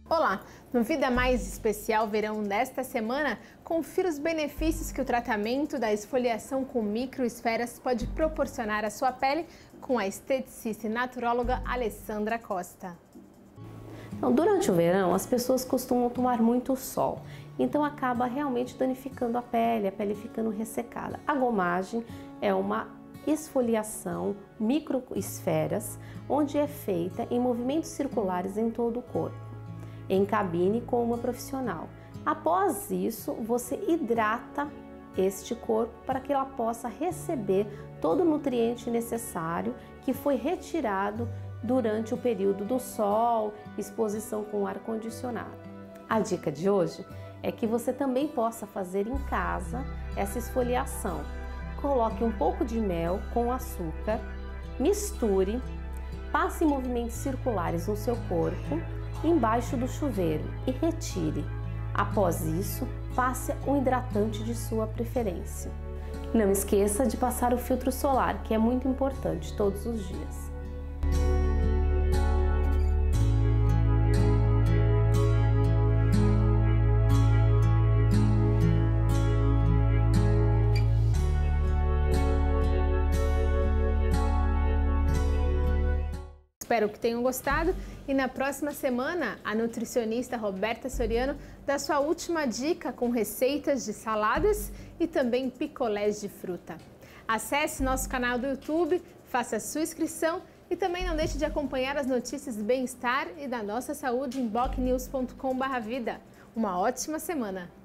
Olá! No Vida Mais Especial Verão desta semana, confira os benefícios que o tratamento da esfoliação com microesferas pode proporcionar à sua pele com a esteticista e naturóloga Alessandra Costa. Então, durante o verão, as pessoas costumam tomar muito sol, então acaba realmente danificando a pele ficando ressecada. A gomagem é uma esfoliação microesferas, onde é feita em movimentos circulares em todo o corpo, em cabine com uma profissional. Após isso, você hidrata este corpo para que ela possa receber todo o nutriente necessário que foi retirado durante o período do sol, exposição com ar-condicionado. A dica de hoje é que você também possa fazer em casa essa esfoliação. Coloque um pouco de mel com açúcar, misture, passe em movimentos circulares no seu corpo, embaixo do chuveiro e retire. Após isso, passe um hidratante de sua preferência. Não esqueça de passar o filtro solar, que é muito importante todos os dias. Espero que tenham gostado e na próxima semana a nutricionista Roberta Soriano dá sua última dica com receitas de saladas e também picolés de fruta. Acesse nosso canal do YouTube, faça a sua inscrição e também não deixe de acompanhar as notícias do bem-estar e da nossa saúde em bocnews.com/vida. Uma ótima semana!